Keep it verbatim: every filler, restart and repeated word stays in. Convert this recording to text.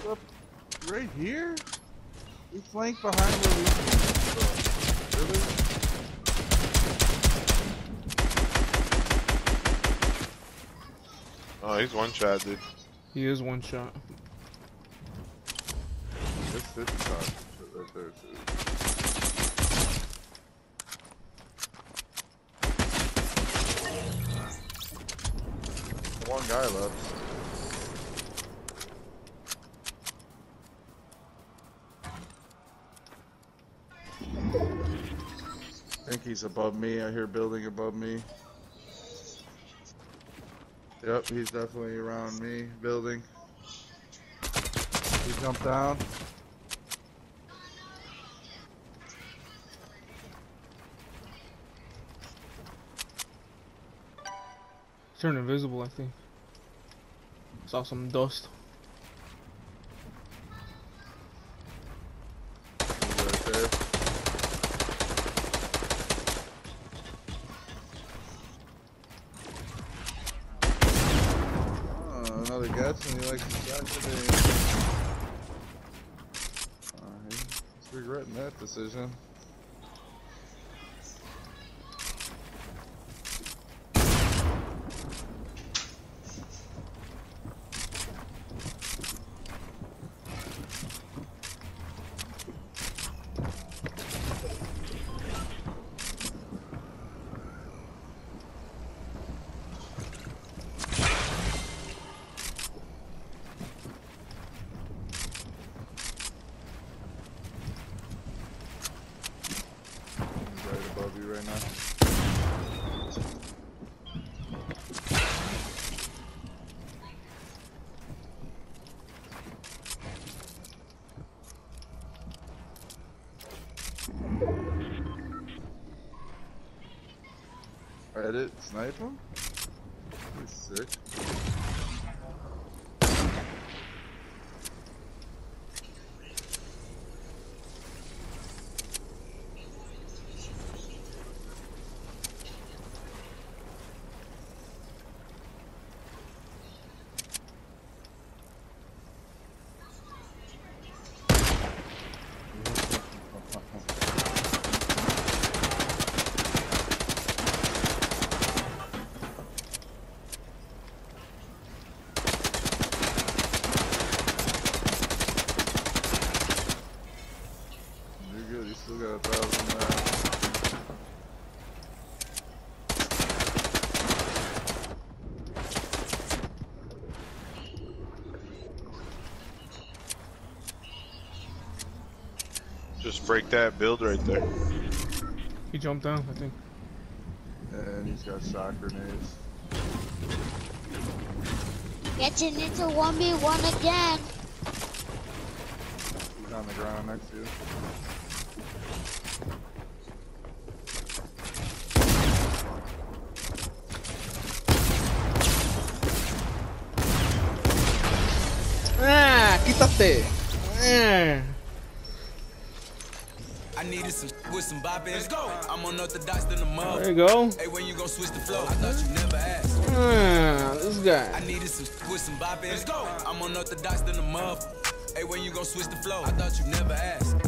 up right here? We flank behind where we so, really? Oh, he's one shot, dude. He is one shot. This fifty shot right there too. One guy left. I think he's above me. I hear building above me. Yep, he's definitely around me. Building. He jumped down. Turned invisible, I think. Saw some dust. He's right there. Oh, another guess, and he likes to shot today. Uh, he's regretting that decision. Right now. Edit, snipe him? He's sick. Still got a thousand left. Just break that build right there. He jumped down, I think. And he's got shock grenades. Getting into one v one again. He's on the ground next to you. Ah, quítate. Ah. I needed some with some bop in. Let's go. I'm unorthodox than the mother. There you go. Hey, when you gon' switch the flow? I thought you never asked. Ah, this guy. I needed some with some bop in. Let's go. I'm unorthodox than the mother. Hey, when you gon' switch the flow? I thought you never asked.